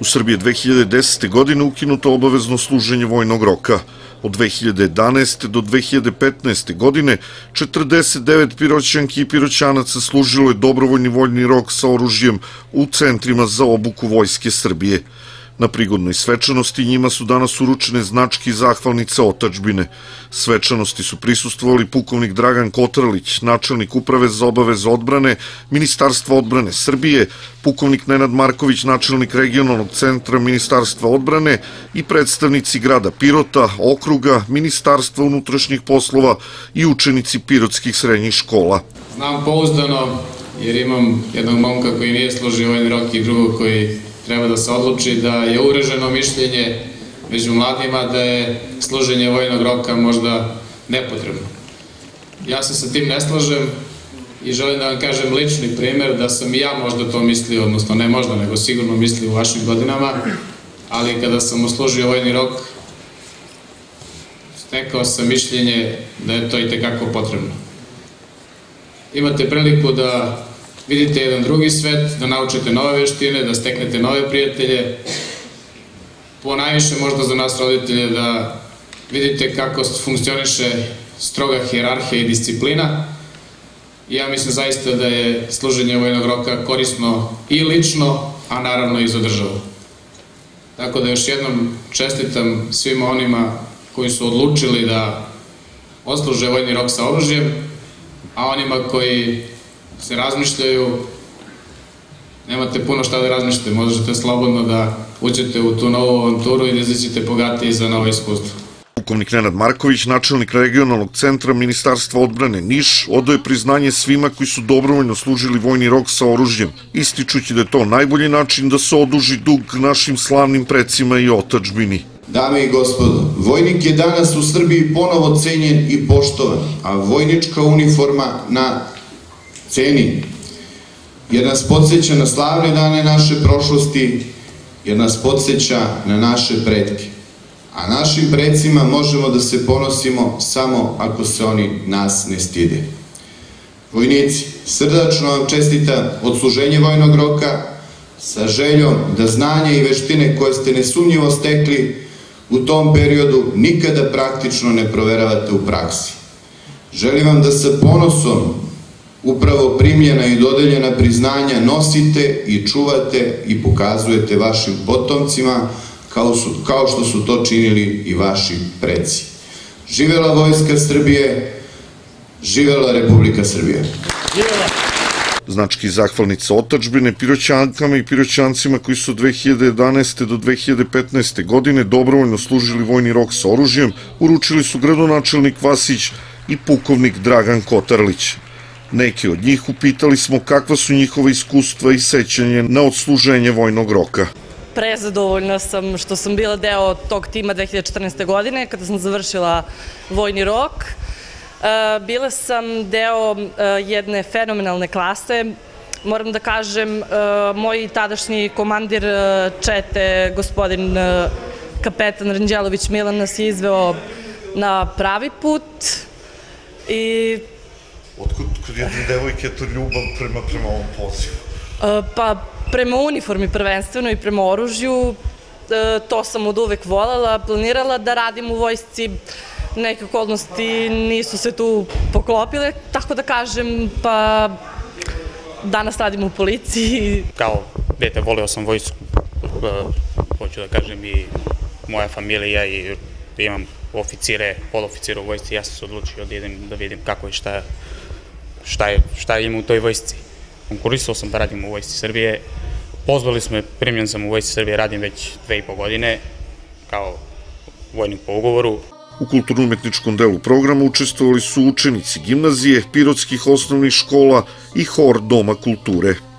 U Srbiji je 2010. godine ukinuto obavezno služenje vojnog roka. Od 2011. do 2015. godine 49 Piroćanki i Piroćanaca služilo je dobrovoljni vojni rok sa oružjem u centrima za obuku Vojske Srbije. Na prigodnoj svečanosti njima su danas uručene značke i zahvalnice otadžbine. Svečanosti su prisustvovali pukovnik Dragan Kotralić, načelnik Uprave za obaveze odbrane Ministarstva odbrane Srbije, pukovnik Nenad Marković, načelnik regionalnog centra Ministarstva odbrane i predstavnici grada Pirota, okruga, Ministarstva unutrašnjih poslova i učenici pirotskih srednjih škola. Znam pouzdano jer imam jednog momka koji nije služio vojni rok i drugog koji treba da se odluči da je uvreženo mišljenje među mladima da je služenje vojnog roka možda nepotrebno. Ja se sa tim ne slažem i želim da vam kažem lični primer da sam i ja možda to mislio, odnosno ne možda, nego sigurno mislio u vašim godinama, ali kada sam oslužio vojni rok, stekao sam mišljenje da je to i tekako potrebno. Imate priliku da vidite jedan drugi svet, da naučite nove veštine, da steknete nove prijatelje, ponajviše možda za nas roditelje da vidite kako funkcioniše stroga hijerarhija i disciplina. Ja mislim zaista da je služenje vojnog roka korisno i lično, a naravno i za državu. Tako da još jednom čestitam svima onima koji su odlučili da odsluže vojni rok sa oružjem, a onima koji se razmišljaju, nemate puno šta da razmišljate, možete slobodno da uđete u tu novu avanturu i da izađete bogatiji za novo iskustvo. Pukovnik Nenad Marković, načelnik regionalnog centra Ministarstva odbrane Niš, odao je priznanje svima koji su dobrovoljno služili vojni rok sa oružjem, ističući da je to najbolji način da se oduži dug našim slavnim precima i otadžbini. Dame i gospodo, vojnik je danas u Srbiji ponovo cenjen i poštovan, a vojnička uniforma na ceni, jer nas podsjeća na slavne dane naše prošlosti, jer nas podsjeća na naše pretke. A našim precima možemo da se ponosimo samo ako se oni nas ne stide. Vojnici, srdačno vam čestitam odsluženje vojnog roka sa željom da znanje i veštine koje ste nesumnjivo stekli u tom periodu nikada praktično ne proveravate u praksi. Želim vam da sa ponosom upravo primljena i dodeljena priznanja nosite i čuvate i pokazujete vašim potomcima kao što su to činili i vaši preci. Živela Vojska Srbije, živela Republika Srbija. Značke i zahvalnice otadžbine Piroćankama i Piroćancima koji su od 2011. do 2015. godine dobrovoljno služili vojni rok sa oružjem uručili su gradonačelnik Vasić i pukovnik Dragan Kotralić. Neki od njih upitali smo kakva su njihova iskustva i sećanje na odsluženje vojnog roka. Prezadovoljna sam što sam bila deo tog tima 2014. godine kada sam završila vojni rok. Bila sam deo jedne fenomenalne klase. Moram da kažem, moj tadašnji komandir čete, gospodin kapetan Ranđelović Milan, nas je izveo na pravi put i... Otkud kod jedne devojke je to ljubav prema ovom pozivu? Pa prema uniformi prvenstveno i prema oružju, to sam od uvek voljela, planirala da radim u vojsci, neke okolnosti nisu se tu poklopile, tako da kažem, pa danas radim u policiji. Kao dete volio sam vojsku, hoću da kažem i moja familija i imam oficire, poloficire u vojsci, ja sam se odlučio da idem da vidim kako je šta ima u toj vojsci. Konkurisao sam da radim u Vojsci Srbije, pozvali smo me, primljen sam u Vojsci Srbije, radim već 2,5 godine kao vojnik po ugovoru. U kulturno-umetničkom delu programa učestvovali su učenici gimnazije, pirotskih osnovnih škola i hor Doma kulture.